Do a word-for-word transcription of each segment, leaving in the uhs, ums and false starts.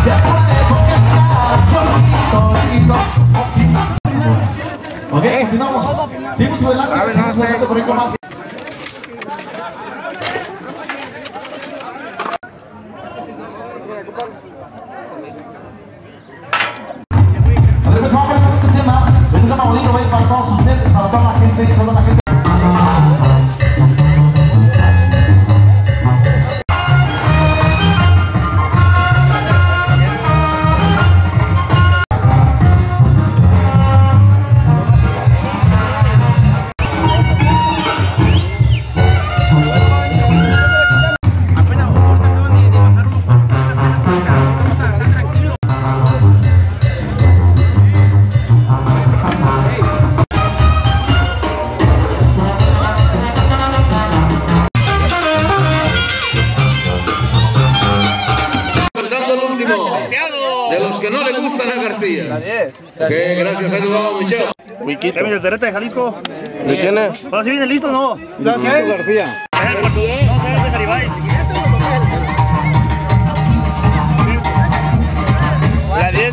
Ok, continuamos. Seguimos adelante. Seguimos adelante por ahí con más. A ver, vamos a ver este tema. Es un tema bonito, ¿veis? Para todos ustedes, para toda la gente, toda la gente. De los que no le gustan a García. Ok, gracias, ahí nos vamos, muchachos. Wikito. ¿El terreta de Jalisco? ¿De quién es? Ahora sí viene listo, ¿no? Gracias, García. No, es de Jaribay. La diez.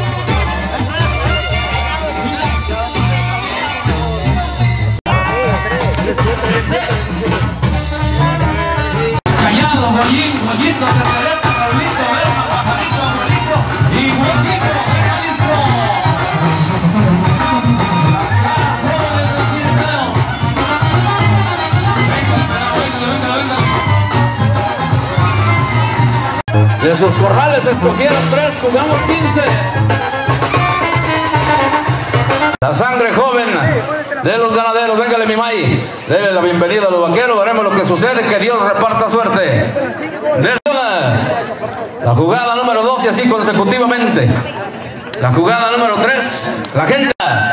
Callado, Goyín, Goyito, Tercereta, Raulito, Berma, Pajarito, Abuelito y Huequito, Jalisco. Las caras jóvenes del Quintero. Venga, venga, venga, venga. De sus corrales escogieron tres, jugamos quince. La sangre joven de los ganaderos, véngale mi May, denle la bienvenida a los vaqueros, veremos lo que sucede, que Dios reparta suerte. De la jugada número dos y así consecutivamente. La jugada número tres, la gente.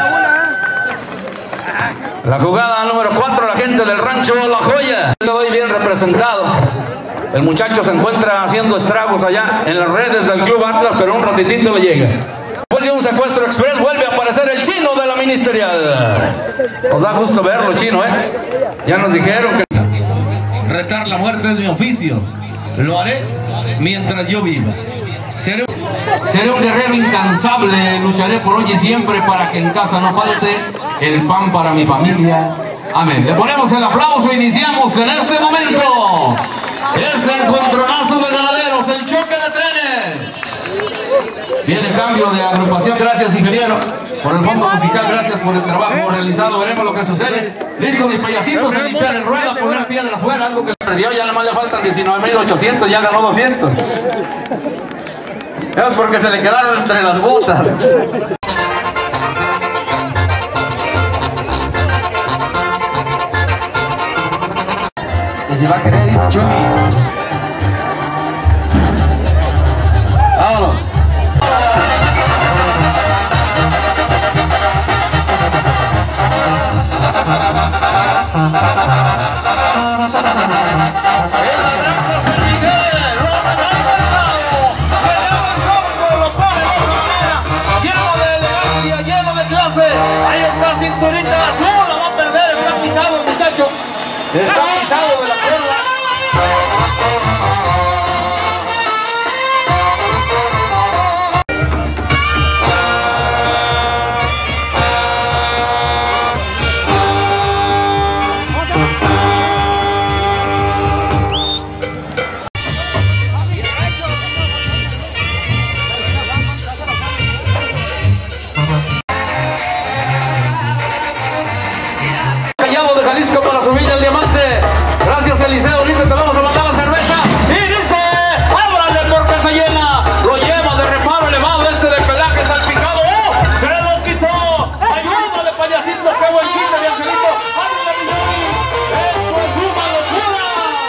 La jugada número cuatro, la gente del rancho La Joya. Le doy bien representado. El muchacho se encuentra haciendo estragos allá en las redes del Club Atlas, pero un ratitito le llega. Después de un secuestro express vuelve a aparecer el chino de la ministerial. Nos da gusto verlo, chino, ¿eh? Ya nos dijeron que retar la muerte es mi oficio. Lo haré mientras yo viva. Seré, seré un guerrero incansable. Lucharé por hoy y siempre para que en casa no falte el pan para mi familia. Amén. Le ponemos el aplauso. Iniciamos en este momento este encontronazo de ganaderos, el choque de trenes. Viene cambio de agrupación, gracias ingeniero por el fondo musical, gracias por el trabajo realizado, veremos lo que sucede. Listo, mis payasitos, a limpiar el ruedo, a poner piedras fuera, algo que perdió, ya nada más le faltan diecinueve mil ochocientos, ya ganó doscientos. Es porque se le quedaron entre las botas. Que si va a querer, dice Chumi. Vámonos. Ahí está, cinturita azul, la va a perder, está pisado el muchacho. Está pisado de la cuerda. De Jalisco para subir el diamante. Gracias Eliseo, ahorita te vamos a mandar la cerveza. Y dice, ábrale porque se llena. Lo lleva de reparo elevado este de pelaje salpicado. ¡Oh! Se lo quitó. Ayúdale payasito, qué buen chiste de Angelito. ¡Ábrale mi Johnny! ¡Esto es una locura!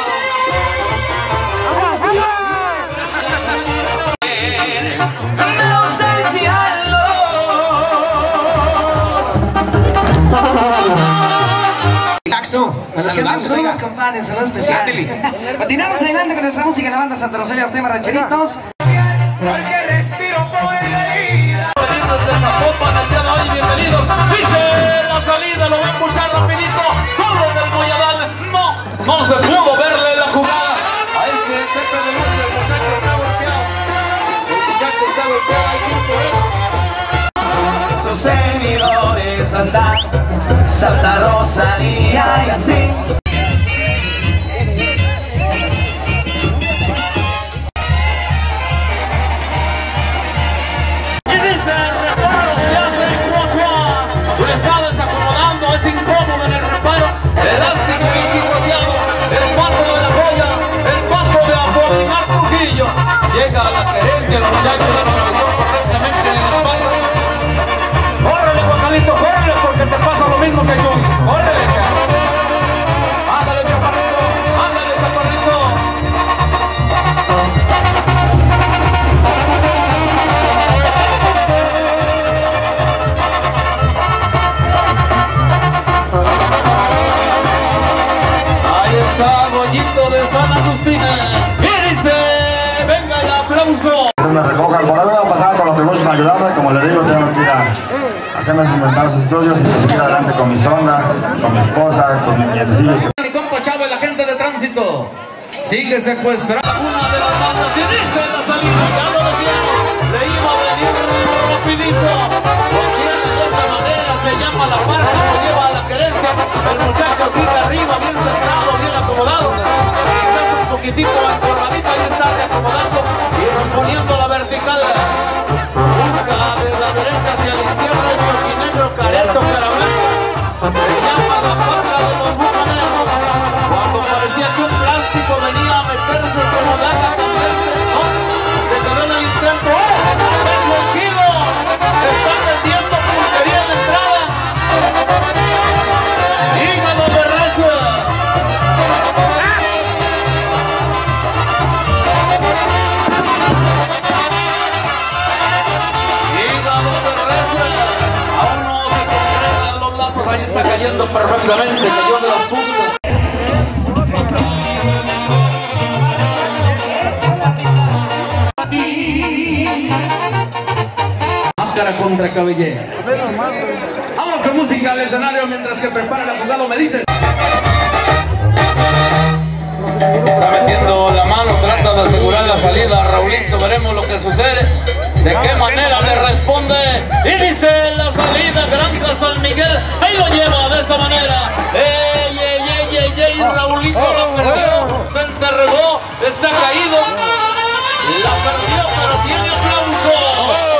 Nos quedamos solos con fan en salón especial. Continuamos adelante con nuestra música en la banda Santa Rosalia, los temas rancheritos. Porque respiro por la herida. Bienvenidos de Zapopan el día de hoy, bienvenidos. Dice la salida, lo va a escuchar rapidito. Solo del Moyadal, no, no se pudo verle la jugada a este Pepe de Luz, el muchacho está golpeado. El muchacho así. Llega a la querencia, el muchacho la atravesó correctamente en el espalda. Córrele, Guacalito, córrele, porque te pasa lo mismo que Chuy. Córrele, cara. Ándale, chaparrito, ándale, chaparrito. Ahí está, Goyito de San Agustín. Y dice, venga el aplauso. Me recojan, por algo pasar con lo que gusten ayudarme, como le digo, tengo que ir a hacerme sus inventados estudios y seguir adelante con mi sonda, con mi esposa, con mis nietecillos. Mi compa Chavo y la gente de tránsito sigue secuestrada. Una de las bandas y dice la salida, ya lo decíamos, le iba a venir rapidito. Lo tiene de esa manera, se llama la marca, lo lleva a la querencia. El muchacho sigue arriba, bien centrado, bien acomodado. Quizás un poquitico encorvadito, ahí está reacomodando y reponiendo la vertical. Busca de la derecha hacia la izquierda, el rojinegro Careto Carablanca. Se llama la marca de los bucaneros. Cuando parecía que un plástico venía a meterse como daga candente, ¿no? Se quedó en el intento. ¡Oh! ¡Apenas el kilo! ¡Está metiendo pulquería en la entrada! ¡Hígado de raza! ¡Hígado de raza! Aún no se concretan los lazos. Ahí está cayendo perfectamente. Cayó de las puntas. Máscara contra cabellera. Vámonos con música al escenario mientras que prepara el jugado. Me dices. Está metiendo la mano, trata de asegurar la salida. Raulito, veremos lo que sucede. De qué manera le responde. Y dice la salida, Granja San Miguel. Ahí lo lleva de esa manera. ¡Ey, ey, ey, ey, ey! Raulito la perdió. Se enterró, está caído. La perdió, pero tiene aplauso.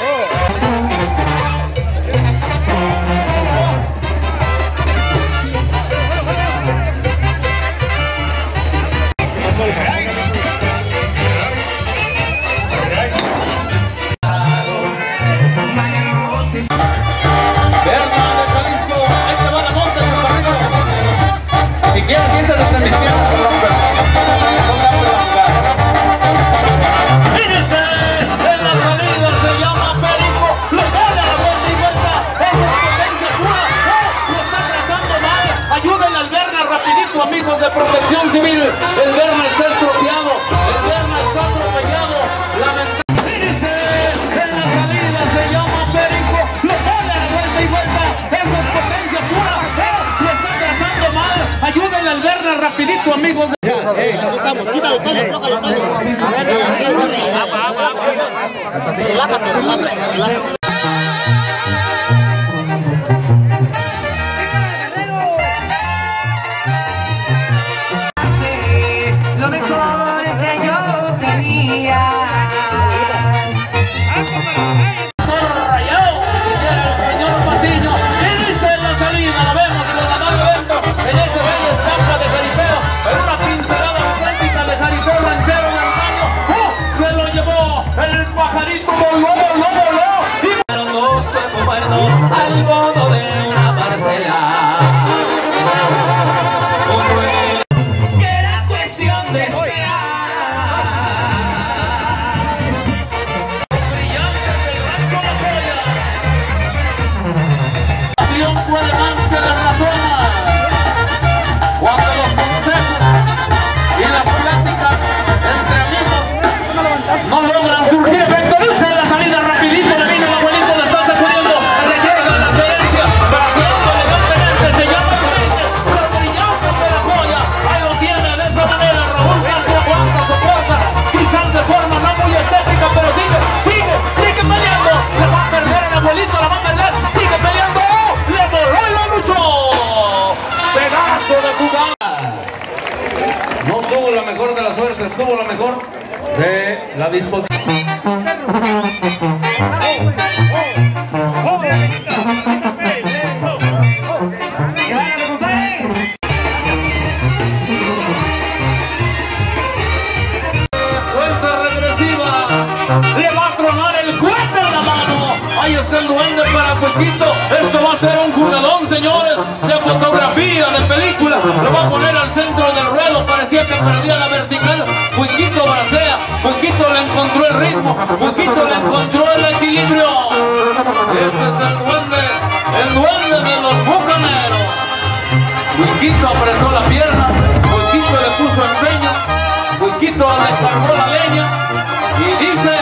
Si quieres, siéntate hasta mis piernas, fíjense, en la salida se llama Perico, lo pone a la vuelta y vuelta, esa es potencia pura, ¡oh! Lo está tratando mal, ayúdenle al Berna rapidito, amigos de Protección Civil, el Berna está estropeado, el Berna está atropellado, lamentable. Fíjense, en la salida se llama Perico, lo pone a la vuelta y vuelta, esa es potencia pura, ¡oh! Lo está tratando mal, ayúdenle al Berna rapidito, amigos de... Lo mejor que yo tenía. Rayado, dijera el señor Patiño, y dice la salida, la vemos con la mano lento, en ese bella estampa de jaripeo, en una pincelada auténtica de jaripeo ranchero de antaño, ¡oh! Se lo llevó el pajarito, voló, voló, voló, y momento de jugar. No tuvo la mejor de las suertes, tuvo la mejor de la disposición. Cuenta regresiva. Le va a tronar el cuete en la mano. Ahí está el duende para Cuequito. Esto va a ser un jugadón, señores, de fotografía, de película. Lo va a poner al centro del ruedo. Parecía que perdía la vertical. Cuequito bracea. Cuequito le encontró el ritmo. Cuequito le encontró el equilibrio. Ese es el duende. El duende de los bucaneros. Cuequito apretó la pierna. Cuequito le puso empeño. Cuequito le cargó la leña. Y dice...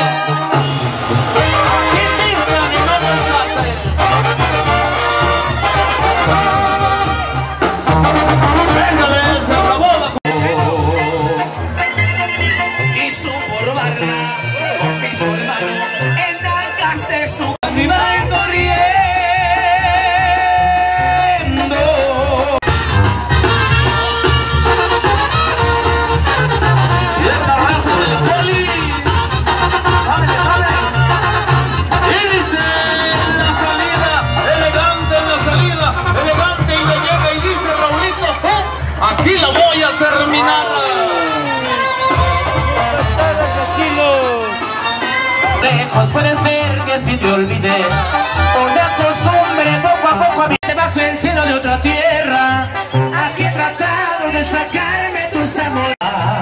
Aquí la voy a terminar. Lejos puede ser que si te olvidé, una costumbre poco a poco habité bajo el cielo de otra tierra. Aquí he tratado de sacarme tus amores.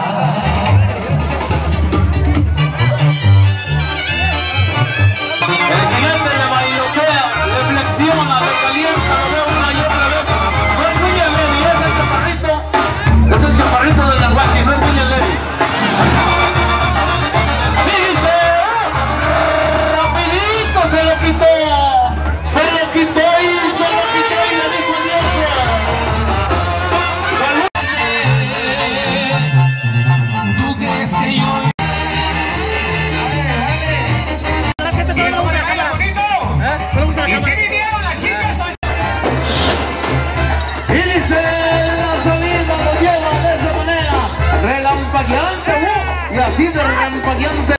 El jinete le bailotea, le flexiona, le calienta, lo veo una y otra vez. No es William Levy, es el chaparrito. Es el chaparrito del lenguaje, no es William Levy. Dice, rapidito se lo quitó. Se lo quitó y se lo quitó y le dijo adiós. Salud. ¿Tú crees que yo? ¿Y si vinieron las chicas hoy? Y dice, la salida lo lleva de esa manera, relampagueante, uh, y así de relampagueante